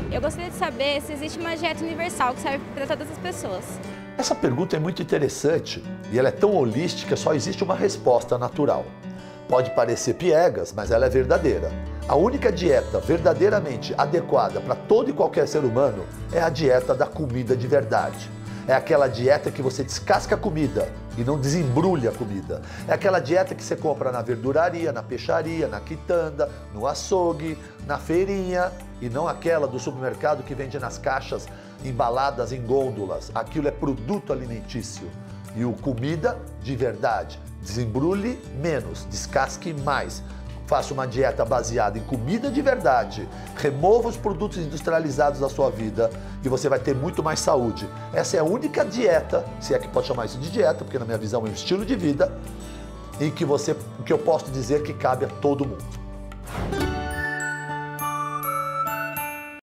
Eu gostaria de saber se existe uma dieta universal que serve para todas as pessoas. Essa pergunta é muito interessante e ela é tão holística, só existe uma resposta natural. Pode parecer piegas, mas ela é verdadeira. A única dieta verdadeiramente adequada para todo e qualquer ser humano é a dieta da comida de verdade. É aquela dieta que você descasca a comida e não desembrulha a comida. É aquela dieta que você compra na verduraria, na peixaria, na quitanda, no açougue, na feirinha, e não aquela do supermercado que vende nas caixas embaladas em gôndolas. Aquilo é produto alimentício. E o comida de verdade. Desembrulhe menos, descasque mais. Faça uma dieta baseada em comida de verdade, remova os produtos industrializados da sua vida e você vai ter muito mais saúde. Essa é a única dieta, se é que pode chamar isso de dieta, porque na minha visão é um estilo de vida, em que eu posso dizer que cabe a todo mundo.